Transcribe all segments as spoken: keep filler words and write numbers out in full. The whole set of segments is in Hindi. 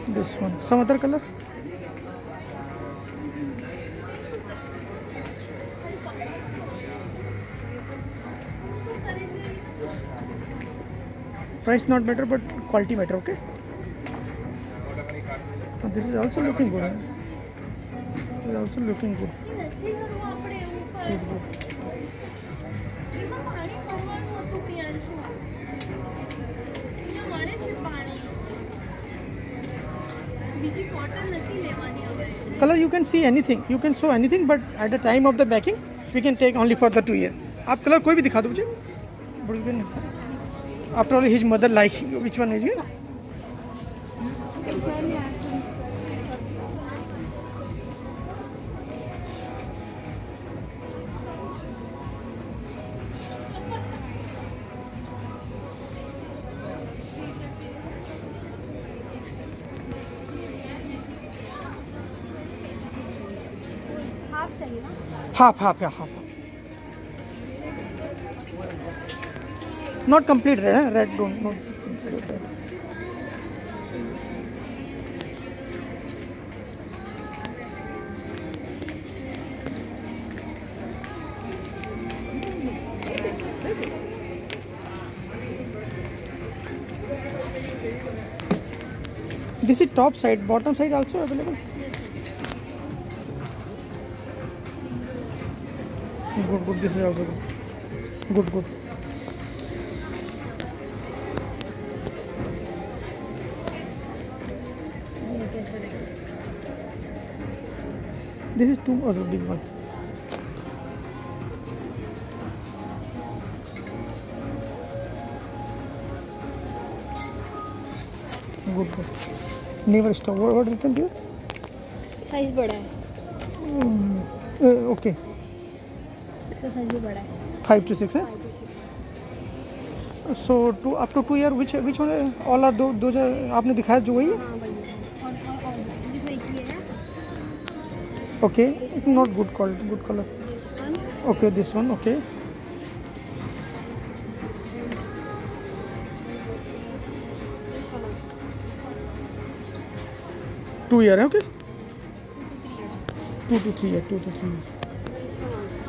This one. Some other color? Price not better, but quality better. Okay. Oh, this is also looking good. Huh? This is also looking good. Good, good. Color you can see anything, you can show anything, but at the time of the backing, we can take only for the two year. आप color कोई भी दिखा दो मुझे. But you can, after all, his mother like which one is it? Half, half, yeah, half. Not complete red, eh? Red don't, not inside of that. This is top side, bottom side also available. Good, good. This is also good. Good, good. This is too also big one. Good, good. Never stop. What, what written here? Size बड़ा है. Mm, uh, okay. इसका साइज भी बड़ा है. Five to six, eh? Five to six. So to up to two year, which which one? All are दो दो जो आपने दिखाया जो वही है? हाँ वही है. और और और देखो एक ये है. Okay, it's not good quality, good color. This one. Okay, this one. Okay. This one. Two year, okay? Two to three Two to three years. year, two to three year. This one also.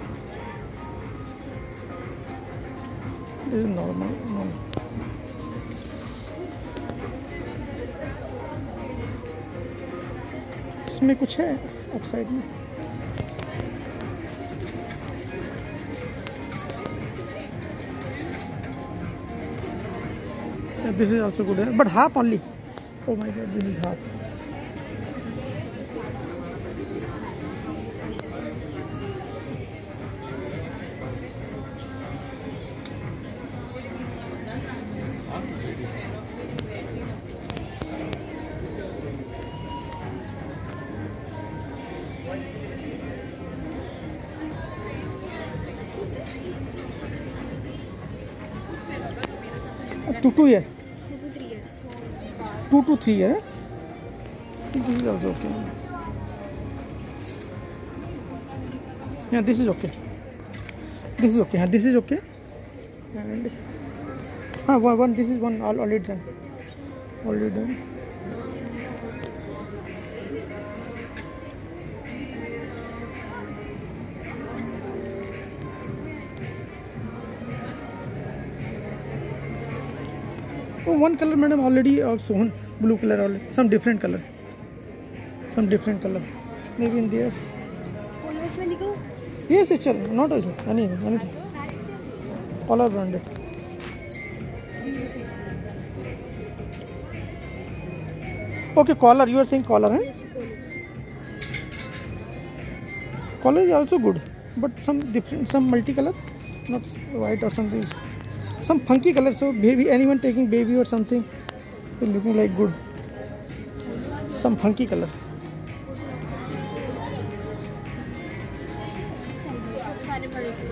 This is normal, normal. इसमें कुछ है अपसाइड में. This is also good, but half only. Oh my God, this is half. Two two year. Two to three years. Two to three year. This is also okay. Yeah, this is okay. This is okay. This is okay. And ah, one, one. This is one all already done. Already done. Oh, one color, madam, already also one blue color, or some different color. Some different color. Maybe in there. Converse में दिखाओ. Yes, it's all. Not also. Anything, anything. All are branded. Okay, collar. You are saying collar, eh? Yes, polo. Collar is also good, but some different, some multicolor, not white or something. Some funky color. So baby, anyone taking baby or something, is looking like good. Some funky color. सारे बड़े से.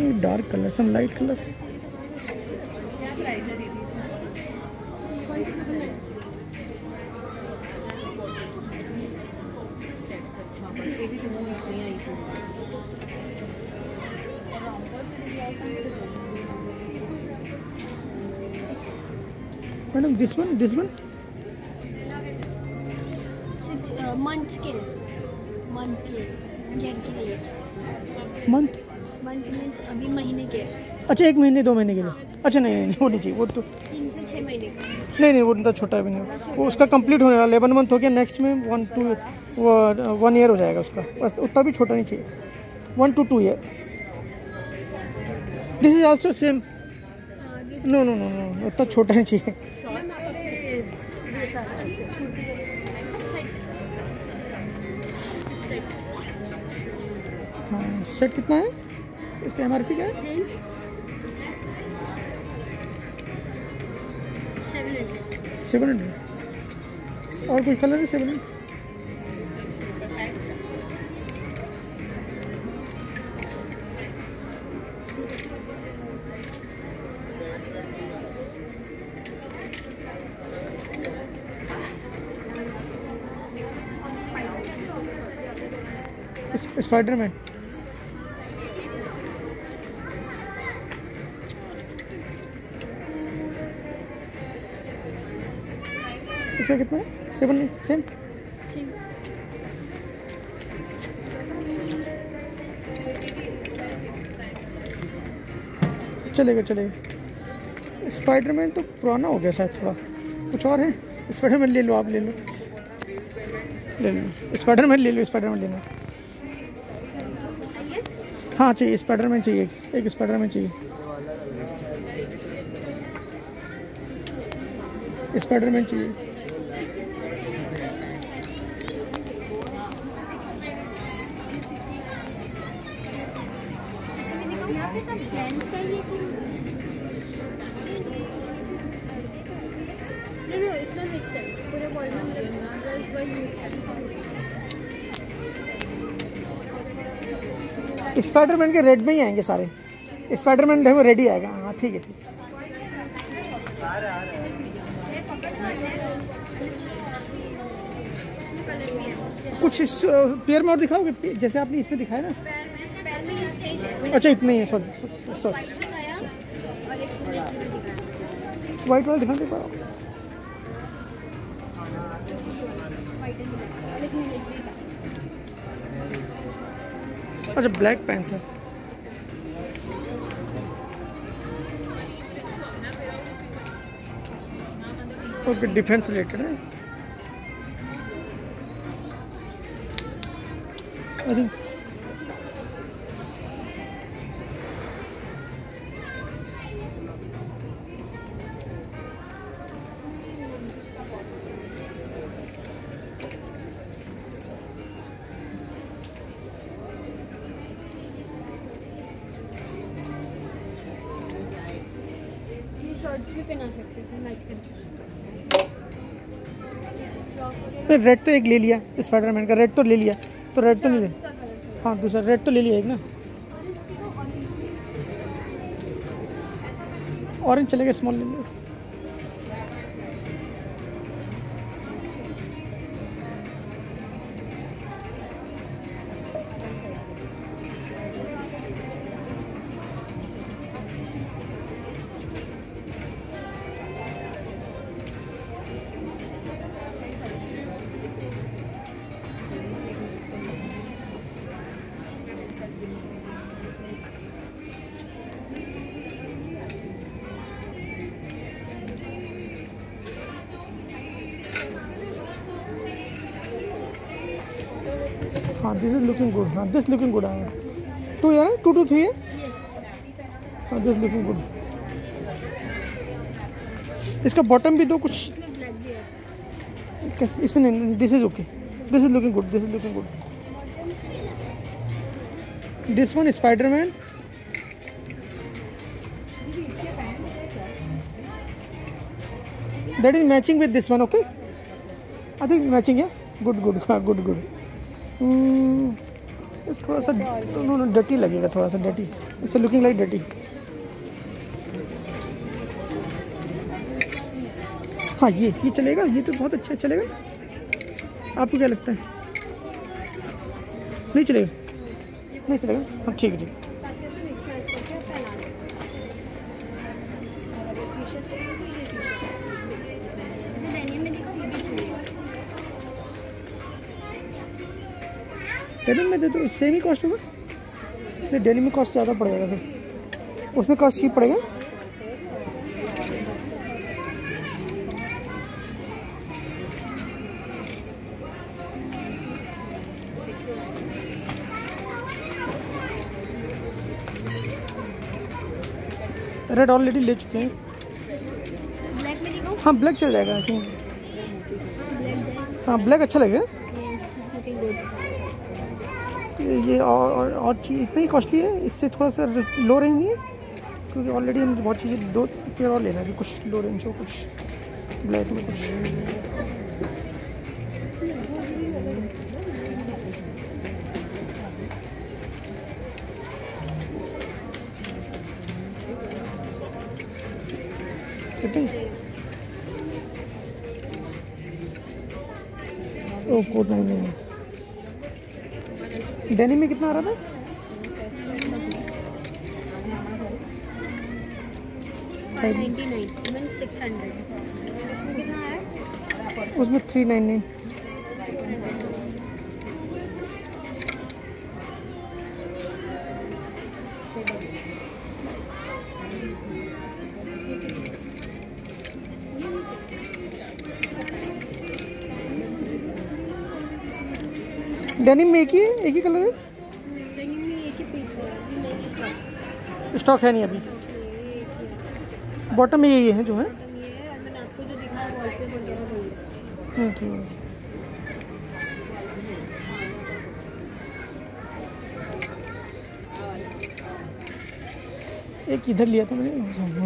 Dark colour, some light colour. Madam this one, this one month के मंथ के ईयर के लिए. मंथ मंथ मीन्स अभी महीने के. अच्छा, एक महीने दो महीने के लिए. अच्छा नहीं नहीं नहीं, वो नहीं चाहिए. वो तो तीन से छः महीने का. नहीं नहीं, वो इतना छोटा भी नहीं. वो उसका कंप्लीट होने वाला इलेवन मंथ हो गया. नेक्स्ट में वन टू वो वन ईयर हो जाएगा उसका. बस उतना भी छोटा नहीं चाहिए. One two two year. This is also same. No no no no, उतना छोटा नहीं चाहिए. हाँ, सेट कितना है इसका? एम आर पी क्या है? Range seven hundred. Seven hundred. और कोई कलर है सेवन हंड्रेड? स्पाइडरमैन. इसका कितना है? Seven same. चलेगा चलेगा. स्पाइडरमैन तो पुराना हो गया शायद थोड़ा. कुछ और है? स्पाइडरमैन ले लो, आप ले लो ले लो. स्पाइडरमैन ले लो. स्पाइडरमैन लेना. हाँ चाहिए, स्पाइडरमैन चाहिए. एक स्पाइडरमैन चाहिए. स्पाइडरमैन चाहिए. जेंट्स का ही है. नो नो, इसमें मिक्स है. पूरे बॉडी में गर्ल्स बॉयज मिक्स है. स्पाइडरमैन के रेड में ही आएंगे सारे. स्पाइडरमैन देखो रेडी आएगा. हाँ ठीक है ठीक. इसमें कलर भी है. कुछ इस पेयर में और दिखाओगे जैसे आपने इसमें दिखाया ना? पैर में पैर में ये थे. अच्छा इतने ही है. Sorry sorry. व्हाइट दिखाया और एक पूरे पूरे दिखाया. वाइट वाला दिखा दे पाओ. व्हाइट दिखाया और एक मिलिट्री था. अच्छा black panther. Okay, defence related है आई थिंक. शर्ट्स भी पहना सकते हैं मैच करके. रेड तो एक ले लिया. स्पाइडरमैन का रेड तो ले लिया. तो रेड तो नहीं ले. हाँ दूसरा रेड तो ले लिया एक ना. ऑरेंज चलेगा. स्मॉल ले लिया. हाँ दिस इज लुकिंग गुड. हाँ दिस लुकिंग गुड. हाँ टू ईयर है. टू टू थ्री है. हाँ दिस लुकिंग गुड. इसका बॉटम भी दो कुछ. कैसे इसमें नहीं. This is okay. This is looking good. This is looking good. This one Spiderman. That is matching with this one. Okay I think matching है. Good good. हाँ गुड गुड. थोड़ा सा नो नो डर्टी लगेगा, थोड़ा सा डर्टी, इससे लुकिंग लाइक डर्टी। हाँ ये ये चलेगा, ये तो बहुत अच्छा चलेगा। आपको क्या लगता है? नहीं चलेगा? नहीं चलेगा, हाँ ठीक है ठीक। डेनिम में दे दो, सेम ही कॉस्ट होगा। इसलिए डेनिम में कॉस्ट ज़्यादा पड़ेगा, फिर उसमें कॉस्ट चीप पड़ेगा। रेड ऑलरेडी ले चुके हैं। ब्लैक में दिखाऊं? हाँ ब्लैक चल जाएगा आई थिंक। हाँ ब्लैक जाए। हाँ ब्लैक अच्छा लगेगा। Looking good. ये और और, और चीज़ इतना ही कॉस्टली है, इससे थोड़ा सा लो रेंज नहीं है, क्योंकि ऑलरेडी हम बहुत चीज़ें दो पेयर और लेना है, कुछ लो रेंज हो, कुछ ब्लैक में कुछ। ओ कोड नहीं नहीं डेनिम में कितना आ रहा था? Five ninety nine mean six hundred. उसमें कितना है? उसमें थ्री नाइन नाइन। डेनिम में एक ही है, एक ही कलर है। डेनिम में एक ही पीस है, अभी नहीं स्टॉक। स्टॉक है नहीं अभी। बॉटम में यही है जो है। बॉटम ये है, और मैंने आपको जो दिखाया वॉलपेपर वगैरह वही है। हम्म, ठीक है। एक इधर लिया था मैंने।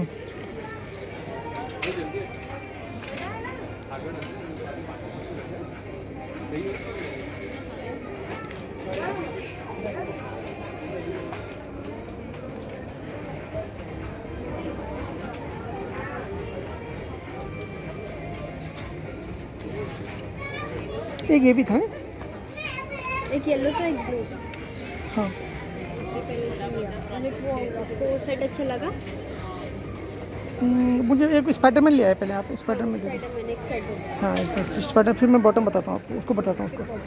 एक ये भी था, एक येलो था, एक ब्लू था। हाँ ये पहले से लिया। और एक वो आपको सेट अच्छा लगा? हम्म, मुझे एक स्पाइडरमैन लिया है, पहले आप स्पाइडरमैन दे दो। स्पाइडरमैन एक सेट होता है। हाँ एक स्पाइडर, फिर मैं बॉटम बताता हूँ आपको, उसको बताता हूँ उसको।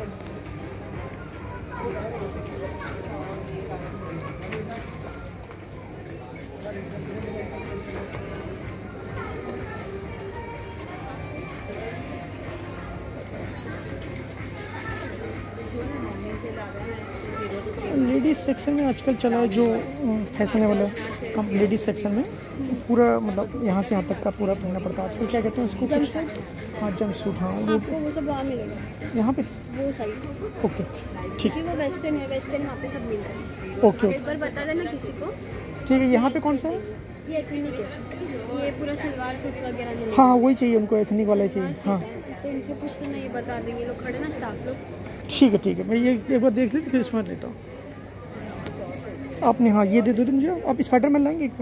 लेडीज सेक्शन में आजकल चला है जो फैशनेबल है, कम लेडीज सेक्शन में पूरा मतलब यहाँ से यहाँ तक का पूरा पहनना पड़ता है आजकल। क्या कहते हैं उसको? जंपसूट। हाँ जंप सूट। हाँ वो आपको वो सब वहाँ मिलेगा, यहाँ पे। वो साइड। ओके ठीक क्योंकि वो वेस्टर्न है, वेस्टर्न वहाँ पे सब मिलता है। ओके एक बार बता देना किसी को। ठीक है। यहाँ पे कौन सा है? ये एथनिक है, ये पूरा सलवार सूट वगैरह नहीं। हाँ वही चाहिए उनको, एथनिक वाला ही चाहिए। हाँ तो उनसे पूछ लेना, ये बता देंगे लोग खड़े ना, स्टाफ लोग। ठीक है ठीक है, मैं ये एक बार देख लेती फिर इसमें लेता हूँ। आपने हाँ ये दे दो तो मुझे। आप स्पाइडरमैन लाएंगे एक बार?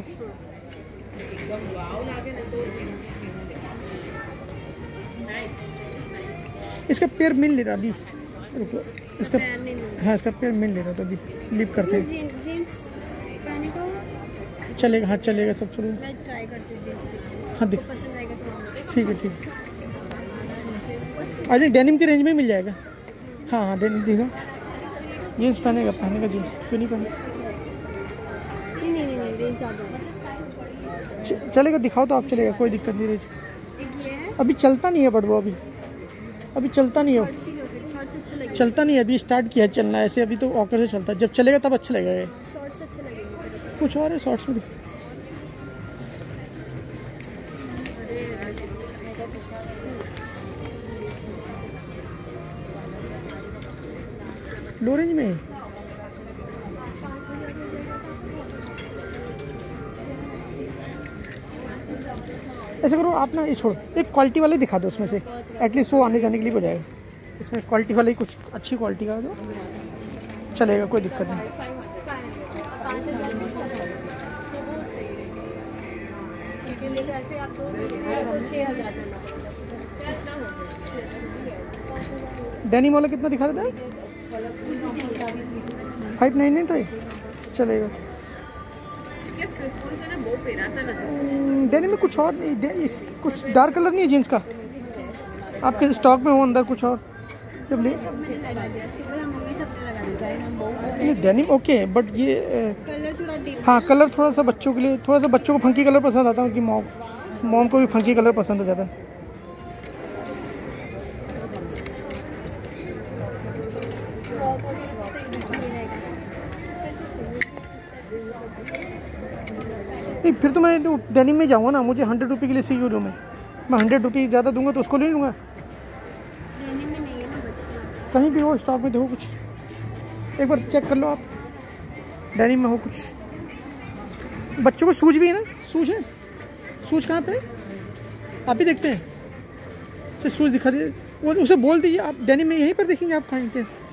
इसका पेयर मिल ले रहा अभी, रुको इसका। पैर नहीं मिलता। हाँ इसका पेयर मिल ले रहा था अभी, लिप करते हैं। जीन- जीन्स पहने को चलेगा, हाँ चलेगा, सब चलेगा। मैं ट्राई करती हूँ जीन्स। हाँ दिख, आपको पसंद आएगा तो। ठीक है ठीक है। आई थिंक डेनिम की रेंज में मिल जाएगा। हाँ हाँ डेनिम दिखा। जीन्स पहनेगा, पहनेगा जीन्स, क्यों नहीं पहने? नहीं नहीं नहीं रेंज ज़्यादा है। च- चलेगा, दिखाओ तो आप, चलेगा, कोई दिक्कत नहीं। रेंज एक ये है, अभी चलता नहीं है बट वो अभी अभी चलता नहीं है, शॉर्ट्स ही लो फिर, शॉर्ट्स अच्छे लगेंगे। चलता नहीं है अभी, स्टार्ट किया है चलना, ऐसे अभी तो ऑकर से चलता है, जब चलेगा तब अच्छा लगेगा। ये शॉर्ट्स अच्छे लगेंगे। कुछ और है शॉर्ट्स में। लो रेंज में ऐसा करो आप ना, ये छोड़ो, एक क्वालिटी वाले दिखा दो उसमें से, एटलीस्ट वो आने जाने के लिए हो जाएगा। इसमें क्वालिटी वाले ही कुछ अच्छी क्वालिटी का दो। चलेगा, कोई दिक्कत नहीं। डेनिम वाला कितना दिखा रहा था? फाइव नाइन नहीं था ये, चलेगा। डेनिम में कुछ और नहीं, इस कुछ डार्क कलर नहीं है जीन्स का आपके स्टॉक में हो अंदर कुछ और जब ले? नहीं डेनिम ओके, बट ये कलर थोड़ा डीप, हाँ कलर थोड़ा सा बच्चों के लिए, थोड़ा सा बच्चों को फंकी कलर पसंद आता है, उनकी मॉम मॉम को भी फंकी कलर पसंद आ जाता है। नहीं फिर तो मैं डेनिम में जाऊँगा ना, मुझे हंड्रेड रुपये के लिए चाहिए जो मैं मैं हंड्रेड रुपये ज़्यादा दूंगा तो उसको ले लूँगा। डेनिम में नहीं है ना बच्चे, कहीं भी हो स्टॉक में देखो कुछ, एक बार चेक कर लो आप, डेनिम में हो कुछ। बच्चों को शूज भी है ना, शूज है, शूज कहाँ पे है? आप ही देखते हैं, तो शूज दिखा दीजिए, वो उसे बोल दीजिए आप डेनिम में यहीं पर देखेंगे आप कहीं पे।